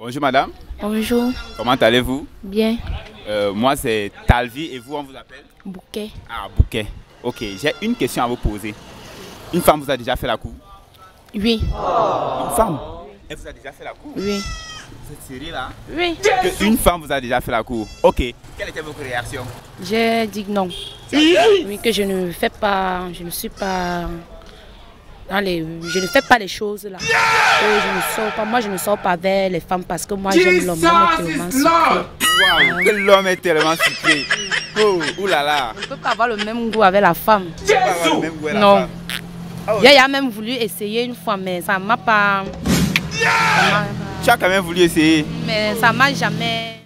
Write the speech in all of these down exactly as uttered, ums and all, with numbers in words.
Bonjour madame. Bonjour. Comment allez-vous? Bien. Euh, moi c'est Talvi et vous on vous appelle? Bouquet. Ah Bouquet. Ok, j'ai une question à vous poser. Une femme vous a déjà fait la cour? Oui. Une femme? Elle vous a déjà fait la cour? Oui. Vous êtes sérieux là? Oui. Que une femme vous a déjà fait la cour. Ok. Quelle était votre réaction? J'ai dit non. Oui, que je ne fais pas, je ne suis pas dans les, je ne fais pas les choses là. Que je ne sors pas, moi je ne sors pas vers les femmes parce que moi j'aime l'homme. L'homme est tellement sucré. Wow, que l'homme est tellement sucré. Oh, oulala. On ne peut pas avoir le même goût avec la femme. Tu peux pas avoir le même goût avec la Non. femme. Oh. J'ai a même voulu essayer une fois, mais ça m'a pas. Ça Tu as quand même voulu essayer. mais ça m'a jamais.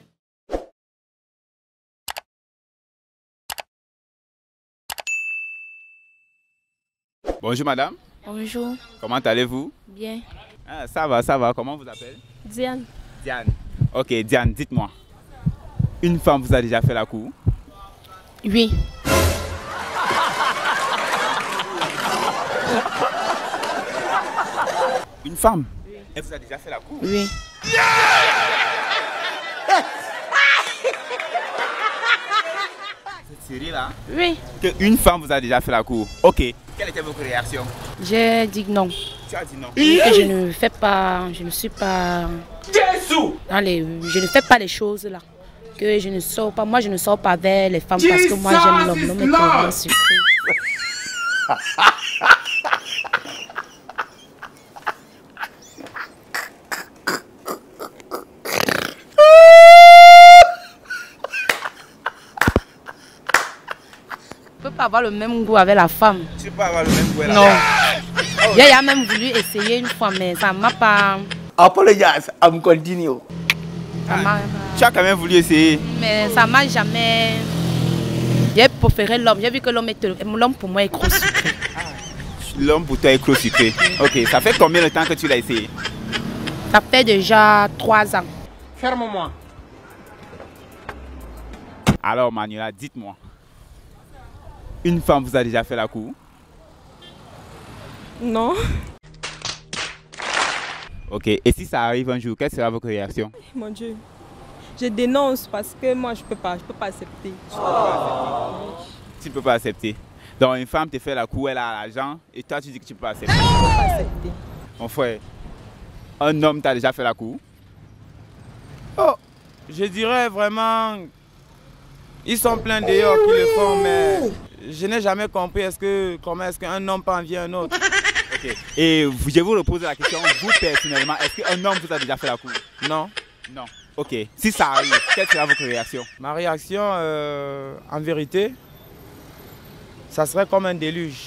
Bonjour madame. Bonjour. Comment allez-vous? Bien. Ah, ça va, ça va. Comment vous appelez? Diane. Diane. Ok, Diane, dites-moi. Une femme vous a déjà fait la cour? Oui. Une femme? Elle vous a déjà fait la cour? Oui. Vous êtes sérieux là? Oui. Que une femme vous a déjà fait la cour. Ok. Quelle était votre réaction? J'ai dit non. Tu as dit non. Oui, que je ne fais pas, je ne suis pas dans les, je ne fais pas les choses là. Que je ne sors pas, moi je ne sors pas vers les femmes parce que moi j'aime l'homme. L'homme est tellement sucré. On ne peut pas avoir le même goût avec la femme. Tu peux pas avoir le même goût avec la Non. femme. J'ai a même voulu essayer une fois, mais ça m'a pas. Apologize, I'm continue. Ça m'a- Tu as quand même voulu essayer. Mais ça m'a jamais. J'ai préféré l'homme. J'ai vu que l'homme est l'homme pour moi est trop sucré. L'homme pour toi est trop sucré. Ok, ça fait combien de temps que tu l'as essayé? Ça fait déjà trois ans. Ferme-moi. Alors Manuela, dites-moi. Une femme vous a déjà fait la cour? Non. Ok, et si ça arrive un jour, quelle sera votre réaction? Mon Dieu. Je dénonce parce que moi je peux pas, je peux pas accepter. Tu ne peux pas accepter. Donc une femme te fait la cour, elle a l'argent, et toi tu dis que tu peux pas accepter. Je peux pas accepter. Mon frère, un homme t'a déjà fait la cour? Oh, je dirais vraiment, ils sont pleins d'ailleurs qui le font, mais je n'ai jamais compris est-ce que, comment est-ce qu'un homme peut envier un autre. Ok. Et vous- je vous repose la question, vous personnellement, est-ce qu'un homme vous a déjà fait la cour? Non. Non. Ok. Si ça arrive, quelle sera votre réaction? Ma réaction, euh, en vérité, ça serait comme un déluge.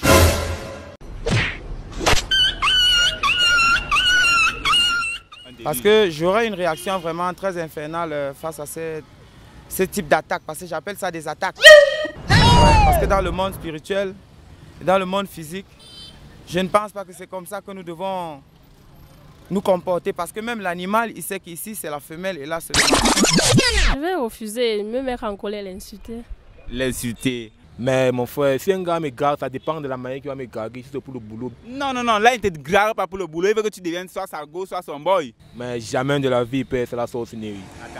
Parce que j'aurais une réaction vraiment très infernale euh, face à ces- ce type d'attaque, parce que j'appelle ça des attaques. Ouais, parce que dans le monde spirituel, et dans le monde physique, je ne pense pas que c'est comme ça que nous devons nous comporter, parce que même l'animal, il sait qu'ici c'est la femelle et là c'est le mâle. Je vais refuser, me mettre en colère, l'insulter. L'insulter. Mais mon frère, si un gars me garde, ça dépend de la manière qu'il va me garder, si c'est pour le boulot. Non, non, non, là il te garde pas pour le boulot, il veut que tu deviennes soit sa go, soit son boy. Mais jamais de la vie, père, c'est la sorcellerie.